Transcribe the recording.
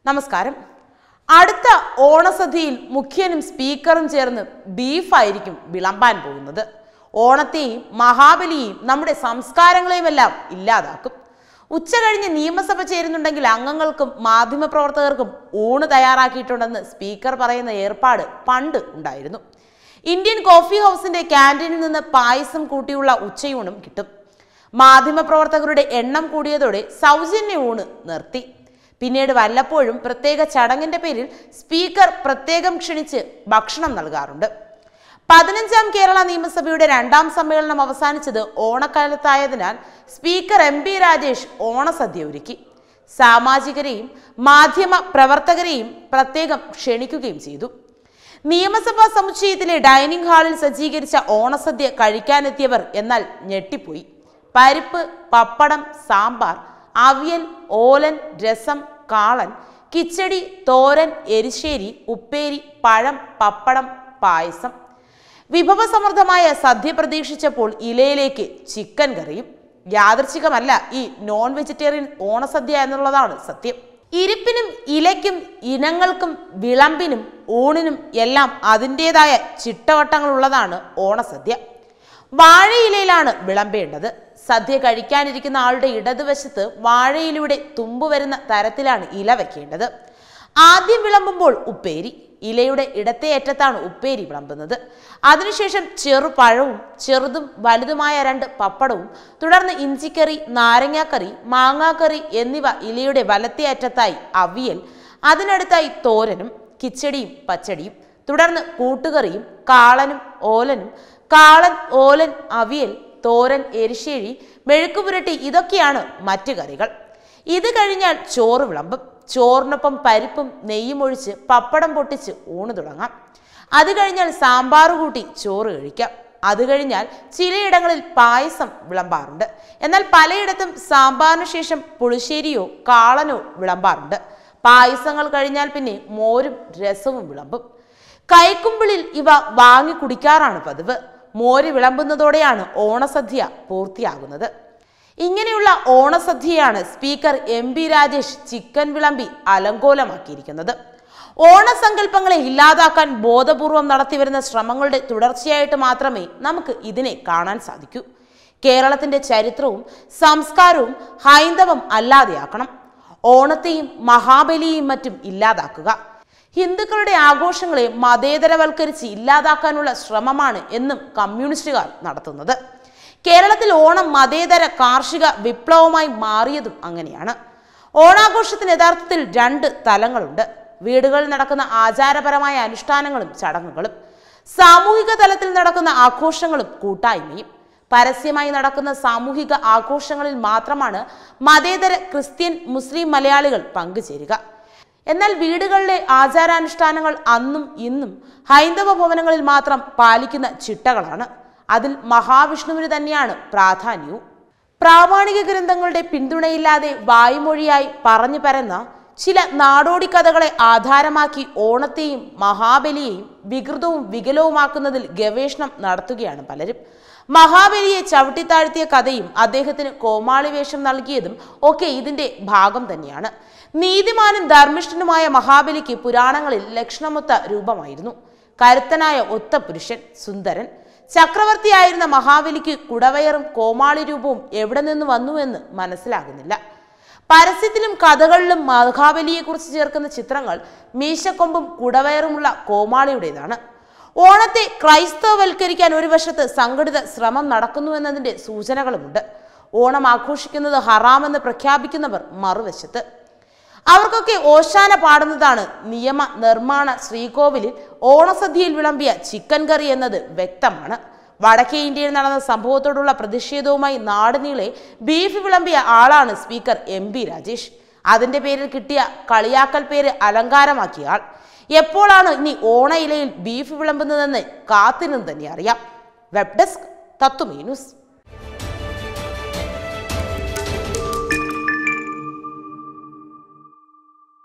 നമസ്കാരം. അടുത്ത ഓണസദ്യയിൽ മുഖ്യനും സ്പീക്കറും ചേർന്ന് ബീഫായിരിക്കും വിളമ്പാൻ പോകുന്നത്. ഓണത്തെയും മഹാബലിയെയും നമ്മുടെ സംസ്കാരങ്ങളെയുമെല്ലാം ഇല്ലാതാക്കും. ഉച്ച കഴിഞ്ഞ് നിയമസഭ ചേരുന്നുണ്ടെങ്കിൽ അംഗങ്ങൾക്കും മാധ്യമപ്രവർത്തകർക്കും ഊണ് തയ്യാറാക്കിയിട്ടുണ്ടെന്ന് സ്പീക്കർ പറയുന്ന ഏർപ്പാട് പണ്ട് ഉണ്ടായിരുന്നു. ഇന്ത്യൻ കോഫി ഹൗസിന്റെ ക്യാൻറ്റീനിൽ നിന്ന് പായസം കൂട്ടിയുള്ള ഉച്ചയൂണും കിട്ടും. മാധ്യമപ്രവർത്തകരുടെ എണ്ണം കൂടിയതോടെ സൗജന്യ ഊണ് നിർത്തി. പിന്നീട് വല്ലപ്പോഴും പ്രത്യേക ചടങ്ങിന്റെ പേരിൽ സ്പീക്കർ പ്രത്യേകം ക്ഷണിച്ച് ഭക്ഷണം നൽകാറുണ്ട്. 15ാം കേരള നിയമസഭയുടെ 2ാം സമ്മേളനം അവസാനിച്ചത് ഓണക്കാലത്തായതിനാൽ സ്പീക്കർ M.B രാജേഷ് ഓണസദ്യ ഒരുക്കി. സാമാജികരെയും മാധ്യമ പ്രവർത്തകരെയും പ്രത്യേകം ക്ഷണിക്കുകയും ചെയ്തു. നിയമസഭാ സമുച്ചയത്തിലെ ഡൈനിങ് ഹാളിൽ സജ്ജീകരിച്ച ഓണസദ്യ കഴിക്കാനെത്തിയവർ എന്നാൽ ഞെട്ടിപ്പോയി. പരിപ്പ്, പപ്പടം, സാമ്പാർ, അവിയൽ, ഓലൻ, രസം, കാളൻ, കിച്ചടി, തോരൻ, എരിശ്ശേരി, ഉപ്പേരി, പഴം, പപ്പടം, പായസം. വിഭവസമൃദ്ധമായ സദ്യ പ്രതീക്ഷിച്ചപ്പോൾ ഇലയിലേക്ക് ചിക്കൻ കറിയും. യാദൃച്ഛികമല്ല ഈ നോൺ വെജിറ്റേറിയൻ ഓണസദ്യ എന്നുള്ളതാണ് സത്യം. ഇരിപ്പിനും ഇലയ്ക്കും ഇനങ്ങൾക്കും വിളമ്പിനും ഊണിനും എല്ലാം അതിൻ്റെതായ ചിട്ടവട്ടങ്ങളുള്ളതാണ് ഓണസദ്യ. വാഴയിലയിലാണ് വിളമ്പേണ്ടത്. സദ്യ കഴിക്കാനിരിക്കുന്ന ആളുടെ ഇടതുവശത്ത് വാഴയിലയുടെ തുമ്പ് വരുന്ന തരത്തിലാണ് ഇല വെക്കേണ്ടത്. ആദ്യം വിളമ്പുമ്പോൾ ഉപ്പേരി, ഇലയുടെ ഇടത്തെ അറ്റത്താണ് ഉപ്പേരി വിളമ്പുന്നത്. അതിനുശേഷം ചെറുപഴവും ചെറുതും വലുതുമായ 2 പപ്പടവും, തുടർന്ന് ഇഞ്ചിക്കറി, നാരങ്ങാക്കറി, മാങ്ങാക്കറി എന്നിവ ഇലയുടെ വലത്തെ അറ്റത്തായി അവിയൽ, അതിനടുത്തായി തോരനും കിച്ചടിയും പച്ചടിയും, തുടർന്ന് കൂട്ടുകറിയും കാളനും ഓലനും, കാളൻ, ഓലൻ, അവിയൽ, തോരൻ, എരിശ്ശേരി, മെഴുക്കുപുരട്ടി, ഇതൊക്കെയാണ് മറ്റു കറികൾ. ഇത് കഴിഞ്ഞാൽ ചോറ് വിളമ്പും. ചോറിനൊപ്പം പരിപ്പും നെയ്യും ഒഴിച്ച് പപ്പടം പൊട്ടിച്ച് ഊണ് തുടങ്ങാം. അത് കഴിഞ്ഞാൽ സാമ്പാർ കൂട്ടി ചോറ് കഴിക്കാം. അത് കഴിഞ്ഞാൽ ചിലയിടങ്ങളിൽ പായസം വിളമ്പാറുണ്ട്. എന്നാൽ പലയിടത്തും സാമ്പാറിന് ശേഷം പുളിശ്ശേരിയോ കാളനോ വിളമ്പാറുണ്ട്. പായസങ്ങൾ കഴിഞ്ഞാൽ പിന്നെ മോരും രസവും വിളമ്പും. കൈക്കുമ്പിളിൽ ഇവ വാങ്ങി കുടിക്കാറാണ് പതിവ്. മോര് വിളമ്പുന്നതോടെയാണ് ഓണസദ്യ പൂർത്തിയാകുന്നത്. ഇങ്ങനെയുള്ള ഓണസദ്യയാണ് സ്പീക്കർ M.B രാജേഷ് ചിക്കൻ വിളമ്പി അലങ്കോലമാക്കിയിരിക്കുന്നത്. ഓണസങ്കല്പങ്ങളെ ഇല്ലാതാക്കാൻ ബോധപൂർവം നടത്തിവരുന്ന ശ്രമങ്ങളുടെ തുടർച്ചയായിട്ട് മാത്രമേ നമുക്ക് ഇതിനെ കാണാൻ സാധിക്കൂ. കേരളത്തിന്റെ ചരിത്രവും സംസ്കാരവും ഹൈന്ദവം അല്ലാതെയാക്കണം. ഓണത്തെയും മഹാബലിയെയും മറ്റും ഇല്ലാതാക്കുക. ഹിന്ദുക്കളുടെ ആഘോഷങ്ങളെ മതേതരവൽക്കരിച്ച് ഇല്ലാതാക്കാനുള്ള ശ്രമമാണ് എന്നും കമ്മ്യൂണിസ്റ്റുകാർ നടത്തുന്നത്. കേരളത്തിൽ ഓണം മതേതര കാർഷിക വിപ്ലവമായി മാറിയതും അങ്ങനെയാണ്. ഓണാഘോഷത്തിന് യഥാർത്ഥത്തിൽ 2 തലങ്ങളുണ്ട്. വീടുകളിൽ നടക്കുന്ന ആചാരപരമായ അനുഷ്ഠാനങ്ങളും ചടങ്ങുകളും, സാമൂഹിക തലത്തിൽ നടക്കുന്ന ആഘോഷങ്ങളും കൂട്ടായ്മയും. പരസ്യമായി നടക്കുന്ന സാമൂഹിക ആഘോഷങ്ങളിൽ മാത്രമാണ് മതേതര ക്രിസ്ത്യൻ, മുസ്ലിം, മലയാളികൾ പങ്കുചേരുക. എന്നാൽ വീടുകളിലെ ആചാരാനുഷ്ഠാനങ്ങൾ അന്നും ഇന്നും ഹൈന്ദവ ഭവനങ്ങളിൽ മാത്രം പാലിക്കുന്ന ചിട്ടകളാണ്. അതിൽ മഹാവിഷ്ണുവിന് തന്നെയാണ് പ്രാധാന്യവും. പ്രാമാണിക ഗ്രന്ഥങ്ങളുടെ പിന്തുണയില്ലാതെ വായ്മൊഴിയായി പറഞ്ഞു പരന്ന ചില നാടോടി കഥകളെ ആധാരമാക്കി ഓണത്തെയും മഹാബലിയെയും വികൃതവും വികലവുമാക്കുന്നതിൽ ഗവേഷണം നടത്തുകയാണ് പലരും. മഹാബലിയെ ചവിട്ടിത്താഴ്ത്തിയ കഥയും അദ്ദേഹത്തിന് കോമാളി വേഷം നൽകിയതും ഒക്കെ ഇതിന്റെ ഭാഗം തന്നെയാണ്. നീതിമാനും ധർമ്മിഷ്ഠനുമായ മഹാബലിക്ക് പുരാണങ്ങളിൽ ലക്ഷണമൊത്ത രൂപമായിരുന്നു. കരുത്തനായ ഒത്ത പുരുഷൻ, സുന്ദരൻ. ചക്രവർത്തിയായിരുന്ന മഹാബലിക്ക് കുടവയറും കോമാളി രൂപവും എവിടെ നിന്ന് വന്നുവെന്ന് മനസ്സിലാകുന്നില്ല. പരസ്യത്തിലും കഥകളിലും മഹാബലിയെക്കുറിച്ച് ചേർക്കുന്ന ചിത്രങ്ങൾ മീശക്കൊമ്പും കുടവയറുമുള്ള കോമാളിയുടേതാണ്. ഓണത്തെ ക്രൈസ്തവവൽക്കരിക്കാൻ ഒരു വശത്ത് സംഘടിത ശ്രമം നടക്കുന്നുവെന്നതിന്റെ സൂചനകളുമുണ്ട്. ഓണം ആഘോഷിക്കുന്നത് ഹറാമെന്ന് പ്രഖ്യാപിക്കുന്നവർ മറുവശത്ത്. അവർക്കൊക്കെ ഓശാന പാടുന്നതാണ് നിയമ നിർമ്മാണ ശ്രീകോവിലിൽ ഓണസദ്യയിൽ വിളമ്പിയ ചിക്കൻ കറി എന്നത് വ്യക്തമാണ്. വടക്കേ ഇന്ത്യയിൽ നടന്ന സംഭവത്തോടുള്ള പ്രതിഷേധവുമായി നാടുനീളെ ബീഫ് വിളമ്പിയ ആളാണ് സ്പീക്കർ M.B രാജേഷ്. അതിന്റെ പേരിൽ കിട്ടിയ കളിയാക്കൽ പേര് അലങ്കാരമാക്കിയ ആൾ. എപ്പോഴാണ് ഇനി ഓണയിലയിൽ ബീഫ് വിളമ്പുന്നതെന്ന് കാത്തിരുന്ന് തന്നെ അറിയാം. Web desk Tatwamayi news.